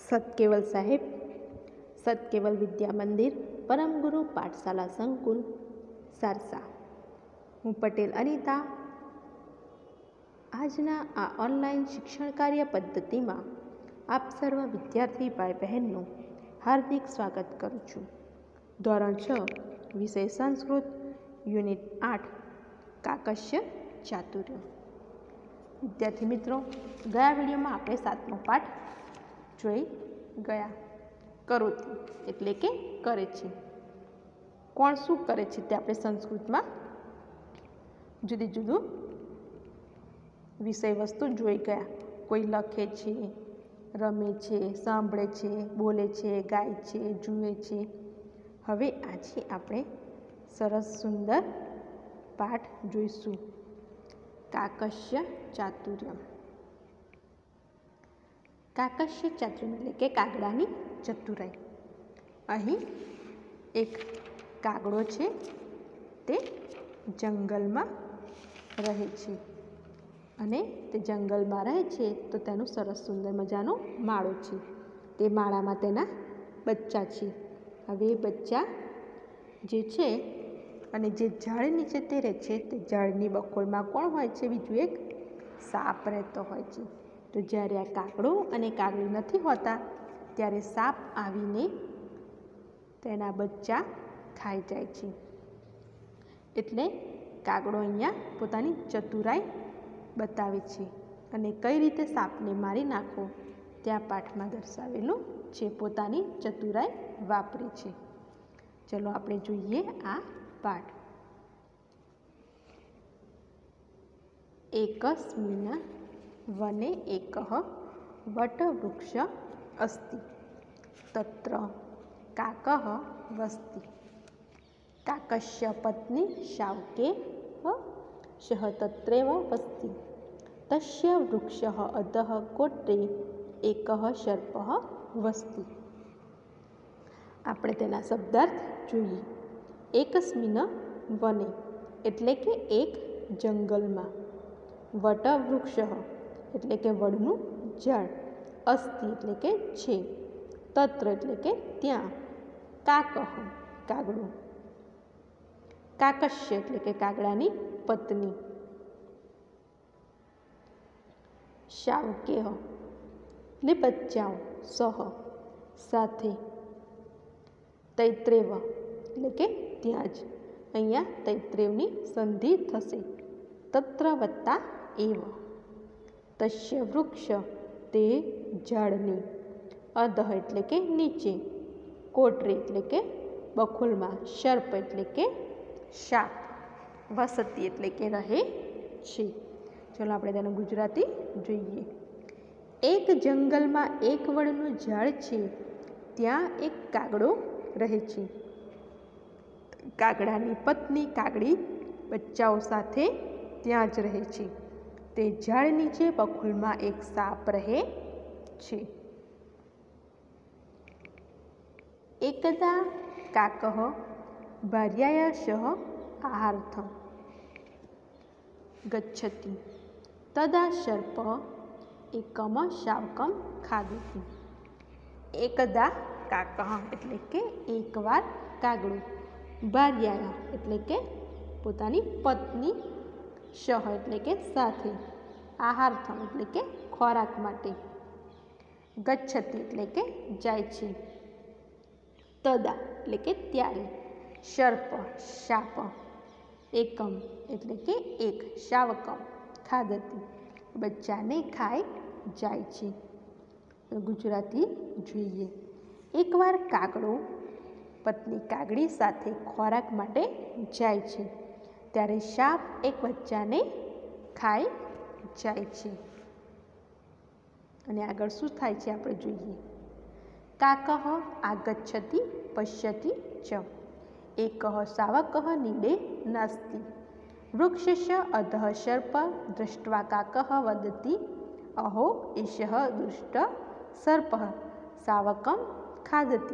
સતકેવલ સાહેબ, સતકેવલ વિદ્યા મંદિર, પરમગુરુ પાઠશાલા સંકુલ, સારસા. હું પટેલ અનિતા આજના આ ઓનલાઈન શિક્ષણ કાર્ય પદ્ધતિમાં આપ સર્વ વિદ્યાર્થી ભાઈ બહેનનું હાર્દિક સ્વાગત કરું છું. ધોરણ 6 વિષય સંસ્કૃત, યુનિટ 8 કાકસ્ય ચાતુર્ય. વિદ્યાર્થી મિત્રો, ગયા વિડીયોમાં આપણે 7મો પાઠ જોઈ ગયા. કરોતિ એટલે કે કરે છે. કોણ શું કરે છે તે આપણે સંસ્કૃતમાં જુદી જુદું વિષય વસ્તુ જોઈ ગયા. કોઈ લખે છે, રમે છે, સાંભળે છે, બોલે છે, ગાય છે, જુએ છે. હવે આજે આપણે સરસ સુંદર પાઠ જોઈશું, કાકસ્ય ચાતુર્ય. કાકસ્ય ચાતુર્ય એટલે કે કાગડાની ચતુરાઈ. અહીં એક કાગડો છે, તે જંગલમાં રહે છે અને તે જંગલમાં રહે છે તો તેનું સરસ સુંદર મજાનો માળો છે. તે માળામાં તેના બચ્ચા છે. હવે એ બચ્ચા જે છે અને જે ઝાડ નીચે તે રહે છે, તે ઝાડની બખોલમાં કોણ હોય છે? બીજું એક સાપ રહેતો હોય છે. તો જ્યારે આ કાગડો અને કાગડી નથી હોતા ત્યારે સાપ આવીને તેના બચ્ચા ખાઈ જાય છે. એટલે કાગડો અહીંયા પોતાની ચતુરાઈ બતાવે છે અને કઈ રીતે સાપને મારી નાખવો ત્યાં પાઠમાં દર્શાવેલું છે. પોતાની ચતુરાઈ વાપરે છે. ચલો આપણે જોઈએ આ પાઠ. એકસ્મિન વને એકઃ વટવૃક્ષ અસ્તિ તત્ર કાકઃ વસતિ. કાકસ્ય પત્ની શાવકે સહ તત્રેવ વસતિ. તસ્ય વૃક્ષઃ અધઃ કોટરે એકઃ સર્પઃ વસતિ. આપણે તેના શબ્દાર્થ જોઈએ. એકસ્મિન વને એટલે કે એક જંગલમાં, વટવૃક્ષ એટલે કે વડનું ઝાડ, અસ્તિ એટલે કે છે, તત્ર એટલે કે ત્યાં, કાકઃ કાગડું, કાકસ્ય એટલે કે કાગડાની પત્ની, શાવકેહ એટલે બચ્ચાઓ, સહ સાથે, તૈત્રેવ એટલે કે ત્યાં જ. અહીંયા તૈત્રેવની સંધિ થશે. તત્ર વત્તા એવ. તસ્ય વૃક્ષ તે ઝાડની, અધઃ એટલે કે નીચે, કોટરે એટલે કે બખોલમાં, સર્પ એટલે કે સાપ, વસતિ એટલે કે રહે છે. ચલો આપણે તેનું ગુજરાતી જોઈએ. એક જંગલમાં એક વડનું ઝાડ છે, ત્યાં એક કાગડો રહે છે. કાગડાની પત્ની કાગડી બચ્ચાઓ સાથે ત્યાં જ રહે છે. તે ઝાડ નીચે બખોલમાં એક સાપ રહે છે. એકદા કાકઃ ભાર્યાયા સહ આહાર્થં ગચ્છતિ તદા સર્પઃ એકમ શાવકમ ખાદતિ. એકદા કાકઃ એટલે કે એકવાર કાગડું, ભાર્યાયા એટલે કે પોતાની પત્ની, સહ એટલે કે સાથે, આહાર્થમ એટલે કે ખોરાક માટે, ગચ્છતિ એટલે કે જાય છે, તદા એટલે કે ત્યારે, સર્પ શાપ, એકમ એટલે કે એક, શાવકમ ખાદતિ બચ્ચાને ખાઈ જાય છે. ગુજરાતી જોઈએ. એકવાર કાગડો પત્ની કાગડી સાથે ખોરાક માટે જાય છે ત્યારે સાપ એક બચ્ચાને ખાઈ જાય છે. અને આગળ શું થાય છે આપણે જોઈએ. કાકઃ આગચ્છતિ પશ્યતિ ચ એકઃ શાવકઃ નીડે નાસ્તિ. વૃક્ષસ્ય અધઃ સર્પ દૃષ્ટ્વા કાકઃ વદતિ અહો એષઃ દુષ્ટ સર્પઃ શાવકમ ખાદતિ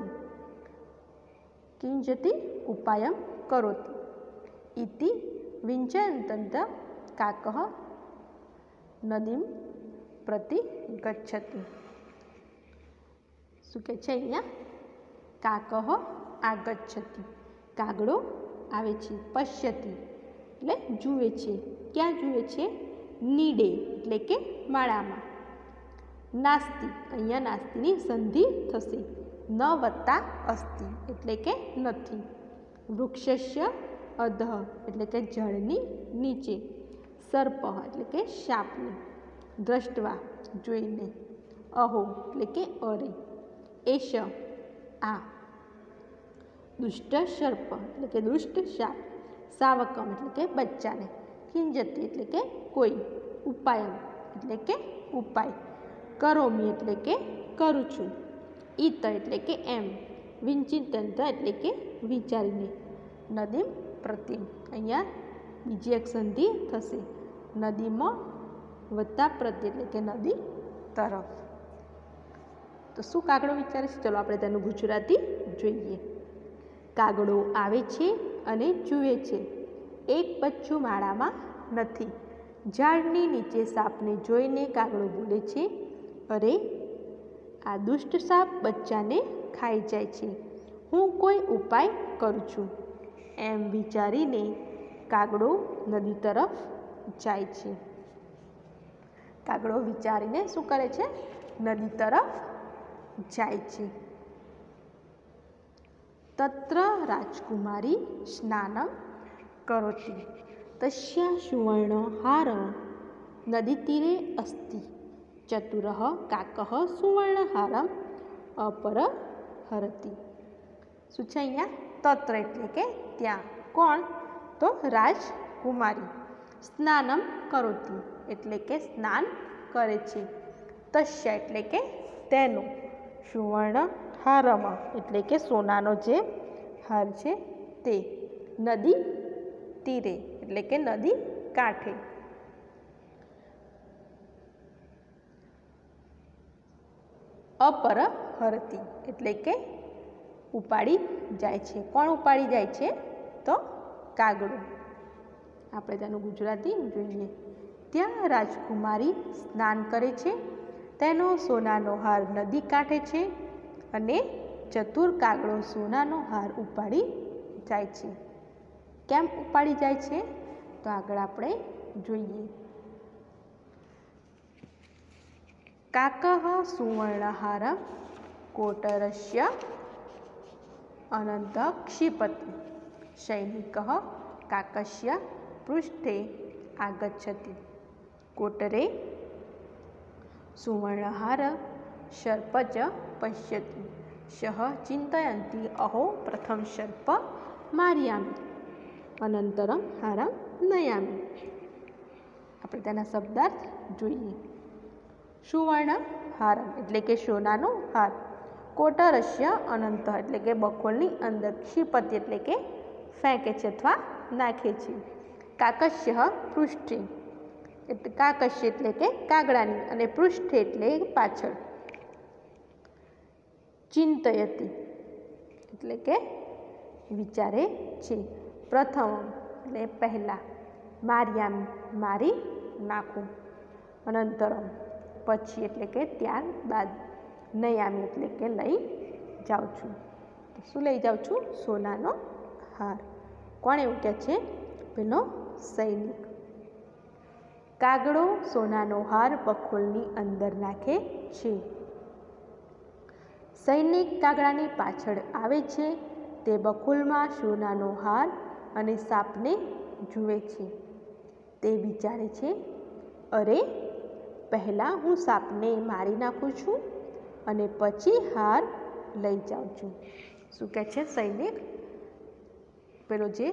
કિંચિત ઉપાયં કરોતિ ઇતિ વિંચયન્ત કાકઃ નદીમ પ્રતિ ગચ્છતિ. શું કહે છે અહીંયા? કાકહ આગચ્છતિ, કાગડો આવે છે. પશ્યતિ એટલે જુએ છે. ક્યાં જુએ છે? નીડે એટલે કે માળામાં. નાસ્તિ, અહીંયા નાસ્તિની સંધિ થશે. ન વત્તા અસ્તિ એટલે કે નથી. વૃક્ષસ્ય અધઃ એટલે કે જળની નીચે. સર્પ એટલે કે સાપને. દ્રષ્ટવા જોઈને. અહો એટલે કે અરે. એશ આ. દુષ્ટ સર્પ એટલે કે દુષ્ટ સાપ. સાવકમ એટલે કે બચ્ચાને. કિંજતી એટલે કે કોઈ. ઉપાયમ એટલે કે ઉપાય. કરોમી એટલે કે કરું છું. ઈત એટલે કે એમ. વિંચિતંત્ર એટલે કે વિચારીને. નદીમ પ્રતિમ, અહીંયા બીજી એક સંધિ થશે. નદીમાં વત્તા પ્રત્યે એટલે કે નદી તરફ. તો શું કાગડો વિચારે છે? ચલો આપણે તેનું ગુજરાતી જોઈએ. કાગડો આવે છે અને જુએ છે. એક બચ્ચું માળામાં નથી. ઝાડની નીચે સાપને જોઈને કાગડો બોલે છે, અરે આ દુષ્ટ સાપ બચ્ચાને ખાઈ જાય છે. હું કોઈ ઉપાય કરું છું. એમ વિચારીને કાગડો નદી તરફ જાય છે. કાગડો વિચારીને શું કરે છે? નદી તરફ જાય છે. તત્ર રાજકુમારી સ્નાનમ કરોતિ તસ્યા સુવર્ણહાર નદીતીરે અસ્તિ. ચતુરઃ કાકઃ સુવર્ણહારમ અપરહરતિ. શું છે અહીંયા? તત્ર એટલે કે ત્યાં. કોણ? તો રાજકુમારી. સ્નાનમ કરોતિ એટલે કે સ્નાન કરે છે. તસ્ય એટલે કે તેનું. સુવર્ણ હારમ એટલે કે સોનાનો જે હાર છે તે. નદી તીરે એટલે કે નદી કાંઠે. અપરહરતિ એટલે કે ઉપાડી જાય છે. કોણ ઉપાડી જાય છે? તો કાગડો. આપણે તેનું ગુજરાતી જોઈએ. ત્યાં રાજકુમારી સ્નાન કરે છે. તેનો સોનાનો હાર નદી કાંઠે છે અને ચતુર કાગડો સોનાનો હાર ઉપાડી જાય છે. કેમ ઉપાડી જાય છે? તો આગળ આપણે જોઈએ. કાકઃ સુવર્ણહાર કોટરસ્ય અનંત ક્ષિપતિ. સૈનિકઃ કાકસ્ય પૃષ્ઠે આગચ્છતિ. કોટરે સુવર્ણહાર સર્પચ પશ્યતિ. સઃ ચિંતયન્તિ અહો પ્રથમ સર્પ માર્યામિ અનંતરમ હારમ નયામિ. આપણે તેના શબ્દાર્થ જોઈએ. સુવર્ણ હારમ એટલે કે સોનાનો હાર. કોટરસ્ય અનંત એટલે કે બખોલની અંદર. ક્ષિપતિ એટલે કે ફેંકે છે અથવા નાખે છે. કાકસ્ય પૃષ્ઠે એટલે કાકસ્ય એટલે કે કાગડાની અને પૃષ્ઠે એટલે પાછળ. ચિંતયતિ એટલે કે વિચારે છે. પ્રથમ એટલે પહેલાં. માર્યામી મારી નાખું. અનંતરમ પછી એટલે કે ત્યારબાદ. નયામી એટલે કે લઈ જાઉં છું. શું લઈ જાઉં છું? સોનાનો હાર. કોણ એવું કહે છે? પેલો સૈનિક. કાગડો સોનાનો હાર બખોલની અંદર નાખે છે. સૈનિક કાગડાની પાછળ આવે છે. તે બખોલમાં સોનાનો હાર અને સાપને જુએ છે. તે વિચારે છે, અરે પહેલાં હું સાપને મારી નાખું છું અને પછી હાર લઈ જાઉં છું. શું કહે છે સૈનિક? પેલો જે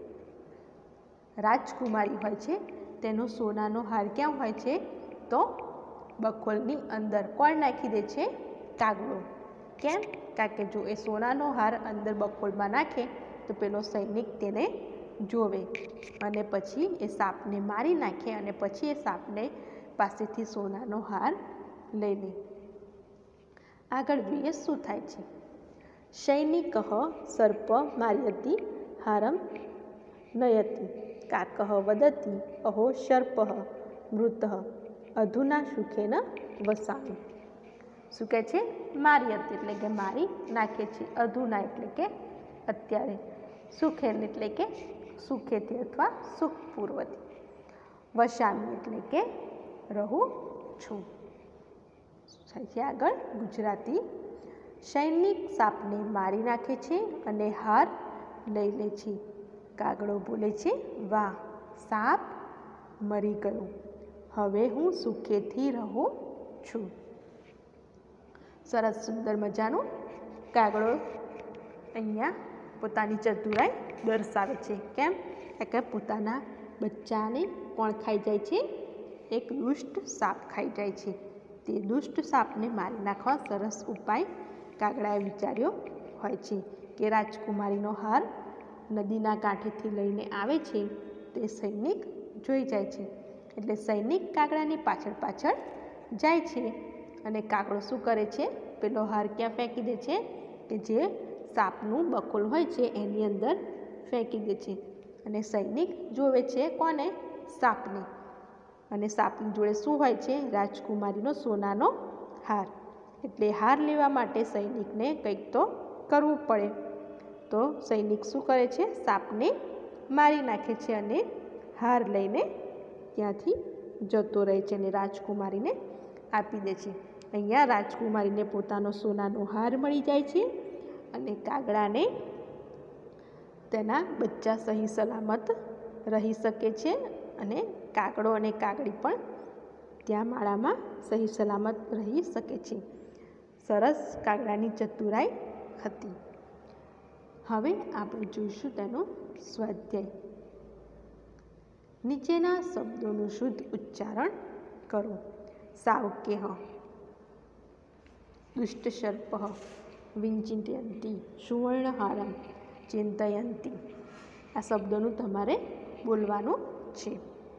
રાજકુમારી હોય છે તેનો સોનાનો હાર ક્યાં હોય છે? તો બખોલની અંદર. કોણ નાખી દે છે? કાગડો. કેમ? કારણ કે જો એ સોનાનો હાર અંદર બખોલમાં નાખે તો પેલો સૈનિક તેને જોવે અને પછી એ સાપને મારી નાખે અને પછી એ સાપને પાસેથી સોનાનો હાર લઈ લે. આગળ જોઈએ શું થાય છે. સૈનિકઃ સર્પ માર્યતિ હારમ નયતિ. કાકઃ વદતિ અહો સર્પઃ મૃતઃ અધુના સુખેન વસામિ. શું કહે છે? મારી હતી એટલે કે મારી નાખે છે. અધુના એટલે કે અત્યારે. સુખેન એટલે કે સુખેથી અથવા સુખપૂર્વથી. વસામી એટલે કે રહું છું. છે આગળ ગુજરાતી. સૈનિક સાપને મારી નાખે છે અને હાર લઈ લે છે. કાગડો બોલે છે, વાહ, સાપ મરી ગયો, હવે હું સુખેથી રહું છું. સરસ સુંદર મજાનું કાગડો અહીંયા પોતાની ચતુરાઈ દર્શાવે છે. કેમ? કે પોતાના બચ્ચાને કોણ ખાઈ જાય છે? એક દુષ્ટ સાપ ખાઈ જાય છે. તે દુષ્ટ સાપને મારી નાખવા સરસ ઉપાય કાગડાએ વિચાર્યો હોય છે કે રાજકુમારીનો હાર નદીના કાંઠેથી લઈને આવે છે તે સૈનિક જોઈ જાય છે. એટલે સૈનિક કાગડાની પાછળ પાછળ જાય છે અને કાગડો શું કરે છે? પેલો હાર ક્યાં ફેંકી દે છે? કે જે સાપનું બખોલ હોય છે એની અંદર ફેંકી દે છે. અને સૈનિક જોવે છે કોને? સાપને. અને સાપની જોડે શું હોય છે? રાજકુમારીનો સોનાનો હાર. એટલે હાર લેવા માટે સૈનિકને કંઈક તો કરવું પડે. તો સૈનિક શું કરે છે? સાપને મારી નાખે છે અને હાર લઈને ત્યાંથી જતો રહે છે અને રાજકુમારીને આપી દે છે. અહીંયા રાજકુમારીને પોતાનો સોનાનો હાર મળી જાય છે અને કાગડાને તેના બચ્ચા સહી સલામત રહી શકે છે અને કાગડો અને કાગડી પણ ત્યાં માળામાં સહી સલામત રહી શકે છે. સરસ કાગડાની ચતુરાઈ હતી. હવે આપણે જોઈશું તેનો સ્વાધ્યાય. નીચેના શબ્દોનું શુદ્ધ ઉચ્ચારણ કરો. સાવકેહ, દુષ્ટસર્પઃ, વિંચિંતયન્તી, સુવર્ણહારમ, ચિંતયન્તી. આ શબ્દોનું તમારે બોલવાનું છે.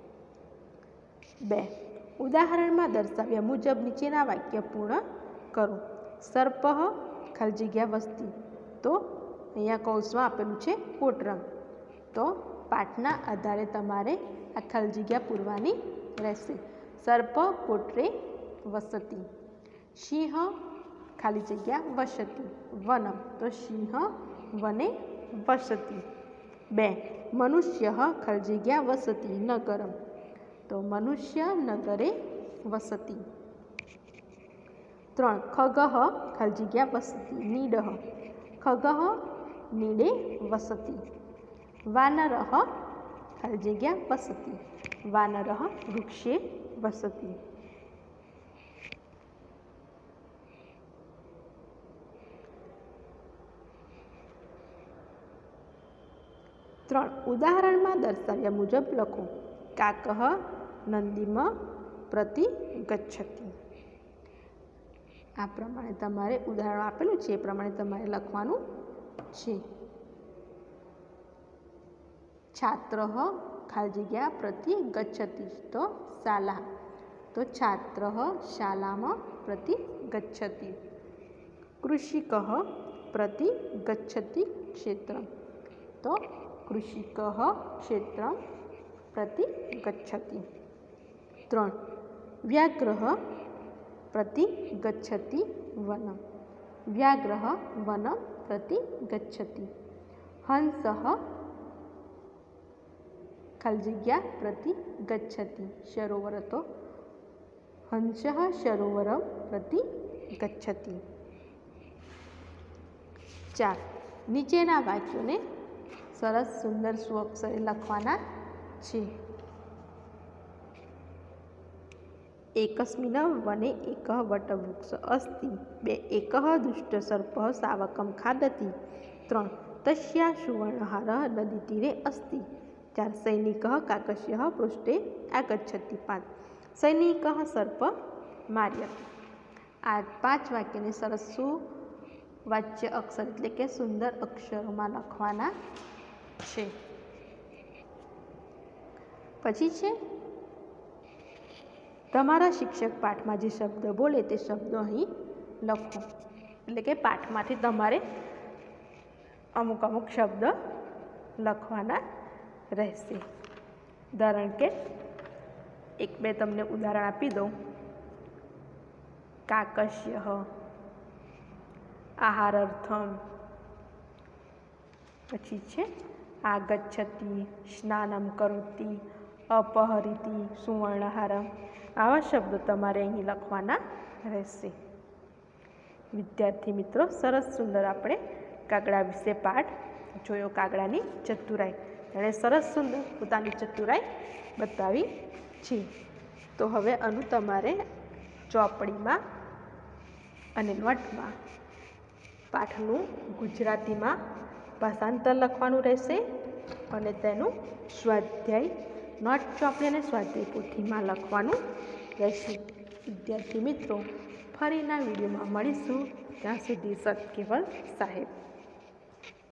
2. ઉદાહરણમાં દર્શાવ્યા મુજબ નીચેના વાક્ય પૂર્ણ કરો. સર્પઃ ખાલી જગ્યા વસ્તી. તો અહીંયા કૌંસમાં આપેલું છે કોટરંગ. તો પાઠના આધારે તમારે આ ખાલી જગ્યા પૂરવાની રહેશે. સર્પ કોટરે વસતી. સિંહ ખાલી જગ્યા વસતી. વનમ. તો સિંહ વને વસતી. 2. મનુષ્ય ખાલી જગ્યા વસતી. નગરમ. તો મનુષ્ય નગરે વસતી. 3. ખગઃ ખાલી જગ્યા વસતી. નીડઃ. ખગઃ નીડે વસતી. વાનરઃ ખાલી જગ્યા વસતી. વાનરઃ વૃક્ષે વસતી. 3. ઉદાહરણમાં દર્શાવ્યા મુજબ લખો. કાકઃ નંદીમ પ્રતિ ગચ્છતિ. આ પ્રમાણે તમારે ઉદાહરણ આપેલું છે એ પ્રમાણે તમારે લખવાનું છે. છાત્ર ખાલી જગ્યા પ્રતિ ગચ્છતિ. તો શાલા. તો છાત્ર શાલામાં પ્રતિ ગચ્છતિ. કૃષિક પ્રતિ ગચ્છતિ ક્ષેત્રમ. તો કૃષિક ક્ષેત્રમ પ્રતિ ગચ્છતિ. 3. વ્યાઘ્રઃ પ્રતિ ગચ્છતિ વનમ. વ્યાઘ્રઃ વનમ પ્રતિ ગચ્છતિ. હંસઃ ખાલી જગ્યા પ્રતિ ગચ્છતિ સરોવર. તો હંસઃ સરોવરમ પ્રતિ ગચ્છતિ. 4. નીચેના વાક્યોને સરસ સુંદર સ્વઅક્ષરે લખવાના છે. એકસ્મિન વને એકઃ વટવૃક્ષ અસ્તિ. 2. એકઃ દુષ્ટસર્પઃ શાવકં ખાદતિ. 3. તસ્યા સુવર્ણહારः નદીતીરે અસ્તિ. 4. સૈનિકः કાકસ્યः પૃષ્ઠે આગચ્છતિ. 5. સૈનિકः સર્પ માર્યત. આ 5 વાક્યને સરસ સુવાચ્ય અક્ષર એટલે કે સુંદર અક્ષરોમાં લખવાના છે. પછી છે તમારા શિક્ષક પાઠમાં જે શબ્દ બોલે તે શબ્દો અહીં લખો. એટલે કે પાઠમાંથી તમારે અમુક અમુક શબ્દ લખવાના રહેશે. ઉદાહરણ કે 1-2 તમને ઉદાહરણ આપી દઉં. કાકસ્ય, આહારાર્થમ, પછી છે આગચ્છતિ, સ્નાનમ કરોતિ, અપહરિતિ, સુવર્ણહારમ. આવા શબ્દો તમારે અહીં લખવાના રહેશે. વિદ્યાર્થી મિત્રો, સરસ સુંદર આપણે કાગડા વિશે પાઠ જોયો. કાગડાની ચતુરાઈ, તેણે સરસ સુંદર પોતાની ચતુરાઈ બતાવી છે. તો હવે આનું તમારે ચોપડીમાં અને નોટમાં પાઠનું ગુજરાતીમાં ભાષાંતર લખવાનું રહેશે અને તેનું સ્વાધ્યાય નોટ ચોપડી અને સ્વાધ્યાય પોથીમાં લખવાનું રહેશે. વિદ્યાર્થી મિત્રો, ફરીના વિડીયોમાં મળીશું. ત્યાં સુધી સત કેવલ સાહેબ.